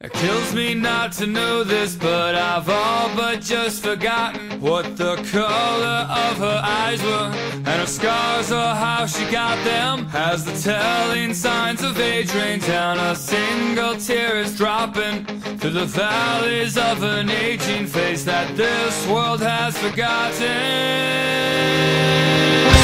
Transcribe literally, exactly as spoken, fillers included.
It kills me not to know this, but I've all but just forgotten what the color of her eyes were, and her scars or how she got them. As the telling signs of age rain down, a single tear is dropping through the valleys of an aging face that this world has forgotten.